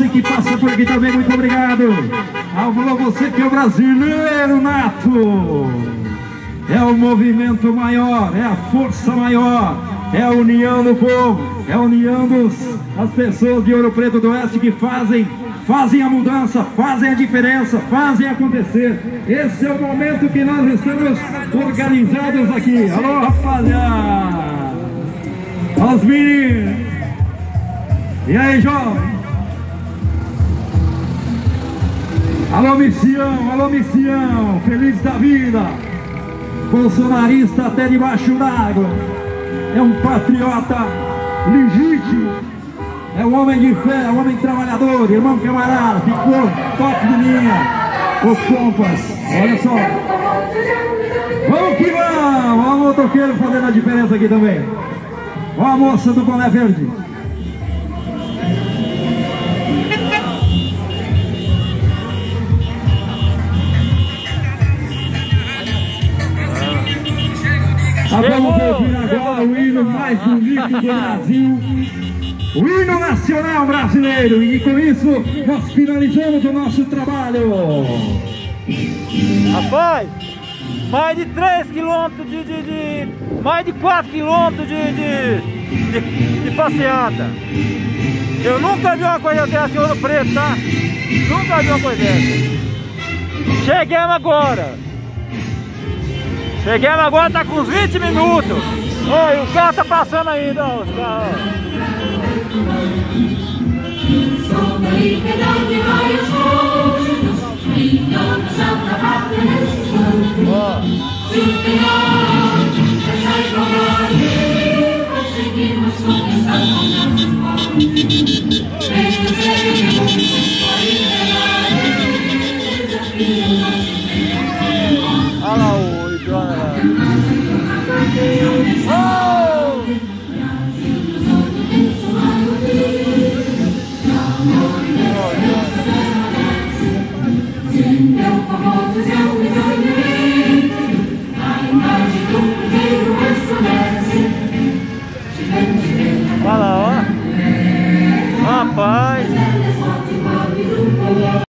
você que passa por aqui também, muito obrigado. Alô, você que é o brasileiro nato. É o movimento maior, é a força maior, é a união do povo, é a união das pessoas de Ouro Preto do Oeste que fazem a mudança, fazem a diferença, fazem acontecer. Esse é o momento que nós estamos organizados aqui. Alô, rapaziada! Os meninos! E aí, jovem? Alô, missão, feliz da vida! Bolsonarista até debaixo d'água. É um patriota legítimo. É um homem de fé, um homem trabalhador, irmão camarada, ficou top de linha. Os compas, olha só. Vamos que vamos! Olha o motoqueiro fazendo a diferença aqui também. Olha a moça do boné verde. Vamos ouvir agora o hino mais bonito do Brasil, o hino nacional brasileiro, e com isso nós finalizamos o nosso trabalho. Rapaz, mais de 3 km mais de 4 km de passeata. Eu nunca vi uma coisa dessa em Ouro Preto, tá? Nunca vi uma coisa dessa. Chegamos agora, tá com uns 20 minutos. Olha, o carro tá passando ainda, ó, os carros, olha lá o idiota lá. Oh!